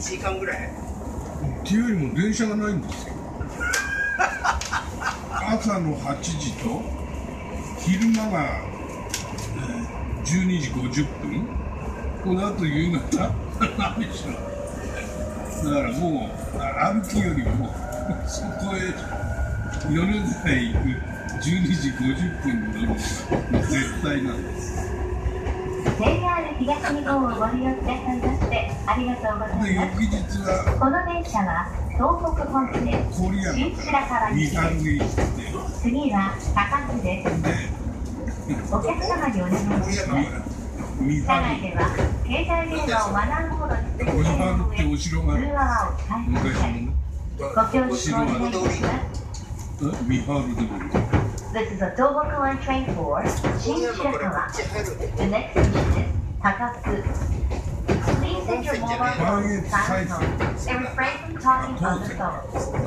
時間ぐらいっていうよりも電車がないんですよ。朝の8時と昼間が12時50分、この後夕方何でしょう。だからもう歩きよりもそこへ米沢へ行く12時50分に乗るのが絶対なんです。 JR 東日本をご利用くださいましてありがとうございます。 で翌日はこの電車は東北本線郡山新白河行き三春へ行って、 次は高津です。お客様にお願いします。 三車内では携帯電話をマナーモードにする春ってお城が通話を使いません。ご協力をお願いします。 三春でも This is a Tohoku Line train for 新白河. The next station is Takatsu. Please set your mobile phone to silent mode and refrain from talking on the phone.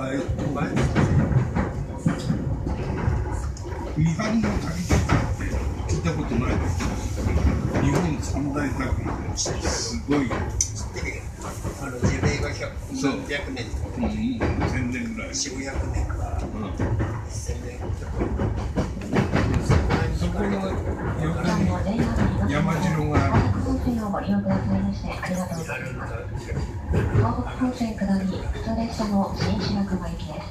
三春の旅とかって聞いたことないです。日本三大旅ですごい。 樹齢が100年とか、 1000年ぐらい。 400年か、1000年とか。 そこの横に山城がある。 本線をご利用くださいましてありがとうございます。東北本線下り普通列車の新白河行きです。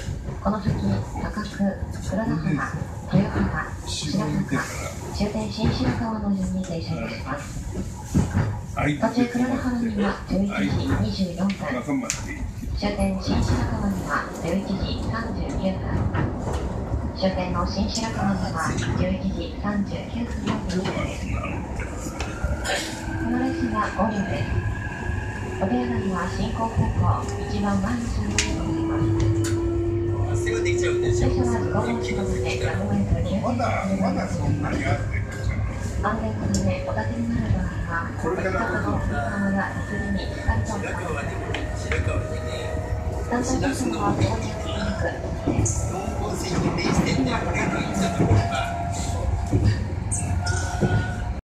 この先、高久、黒田浜、豊浜、白坂、終点新白河の順に停車いたします。途中黒田浜には11時24分、終点新白河には11時39分、終点の新白河には11時39分の到着です。この列車は5両です。お手上がりは進行方向一番前の車両でございます。列車は5号車までやむを得ずまだそんなにあって。 安全のためお立ちになる場合は、お近くの車や手すりにしっかりとお願いします。団体列車は到着にくです。